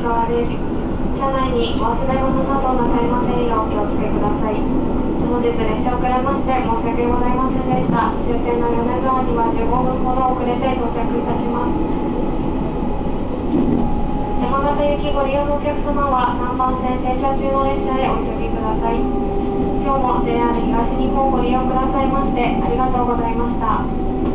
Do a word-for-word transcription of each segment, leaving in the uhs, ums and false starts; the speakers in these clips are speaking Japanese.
側です。車内にお忘れ物などなさいませんようお気をつけください。本日列車遅れまして申し訳ございませんでした。終点の米沢にはじゅうごふんほど遅れて到着いたします。山形行きご利用のお客様はさんばん線停車中の列車へお急ぎください。今日も ジェイアール 東日本をご利用くださいましてありがとうございました。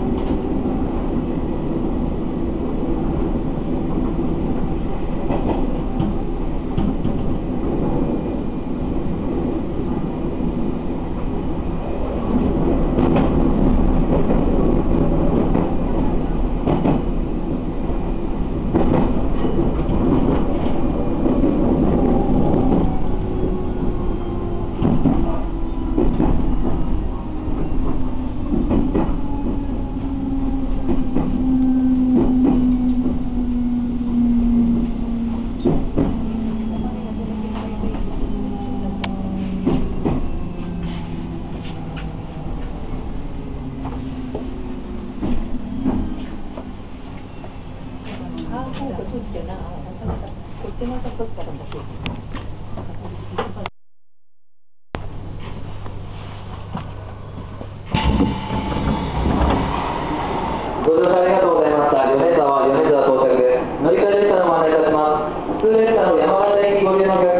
ご乗車ありがとうございました。米沢、米沢到着です。乗り換え列車のご案内いたします。普通列車の山形行きご利用のお客様